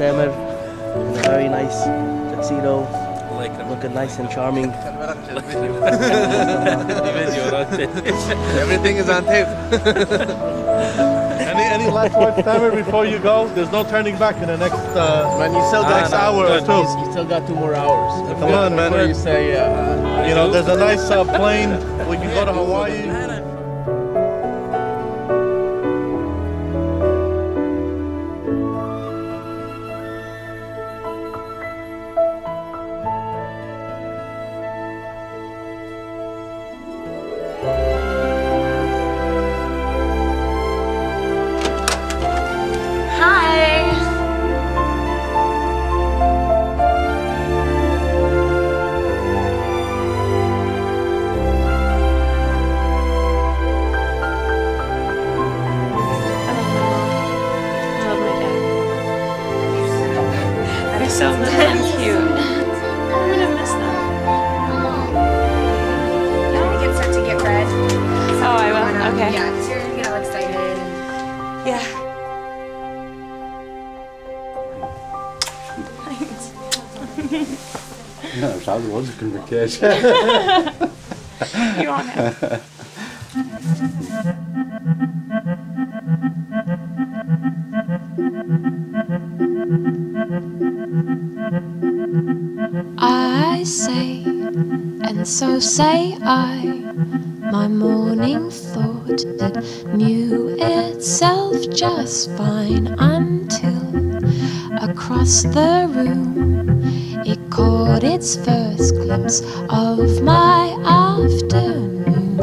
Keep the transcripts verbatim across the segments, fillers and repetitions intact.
Tamer in a very nice tuxedo, like looking nice and charming. Everything is on tape. Any any last words, Tamer, before you go? There's no turning back in the next uh, Man, you still next got hour or two. You still got two more hours. Come on, man. Before you say, uh, You know, there's a nice uh, plane. We can go to Hawaii. So cute. I'm gonna miss them. Yeah, it gets start to get red. Oh, I will. Okay. Yeah, because you're gonna get all excited. Yeah. Ja, dat zouden we ons kunnen bekijken. You want it? I say, and so say I, my morning thought that knew itself just fine until across the room it caught its first glimpse of my afternoon.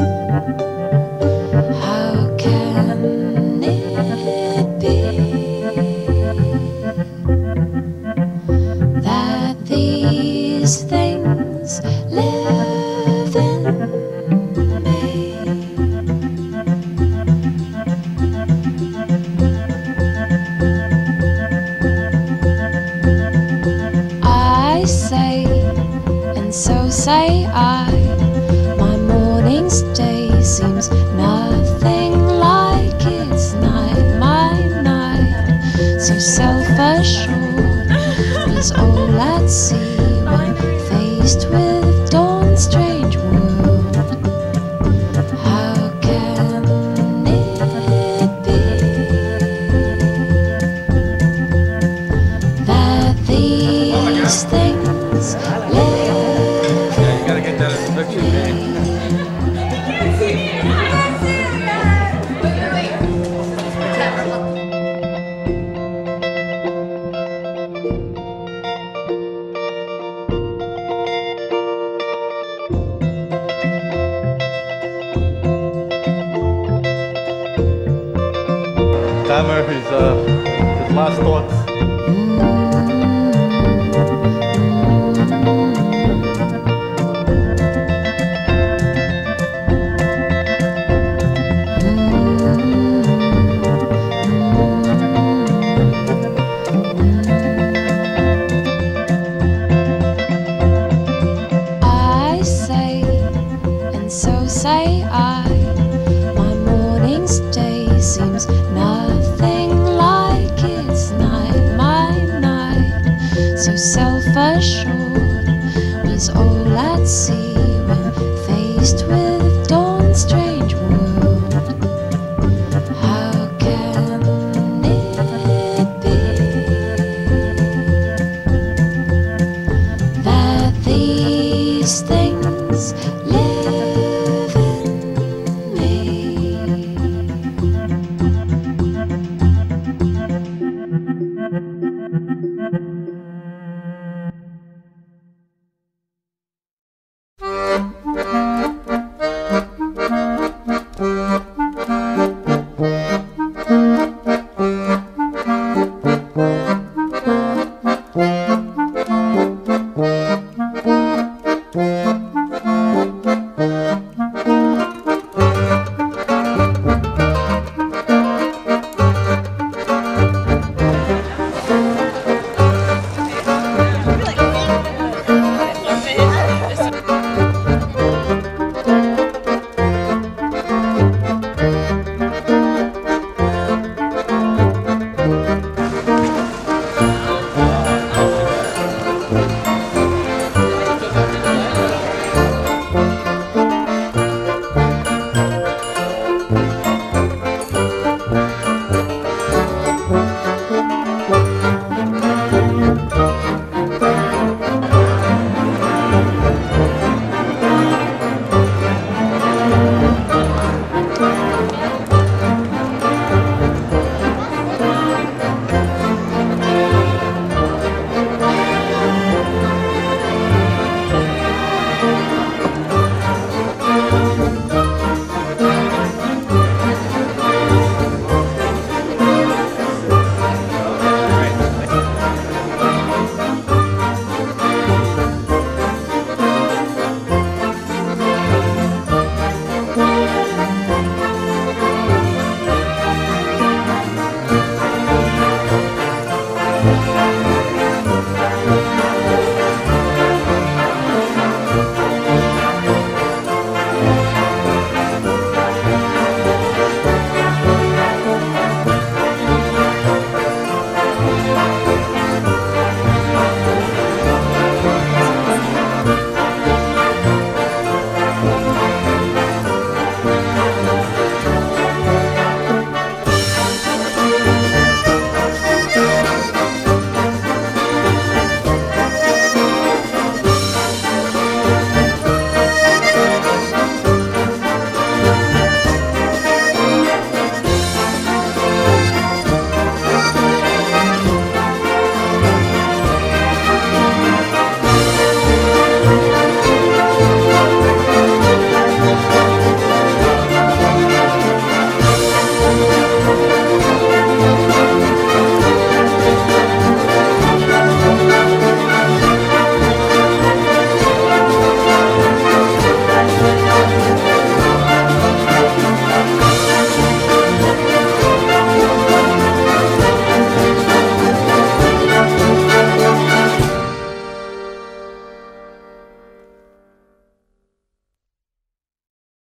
How can it be that these things live in me? I say, and so say I, my morning's day seems nothing like its night. My night, so self-assured, was all at sea when faced with dawn's strange world. How can it be that these things live? Yeah, you gotta get that in the picture, man. Tamer, his, uh, his last thoughts.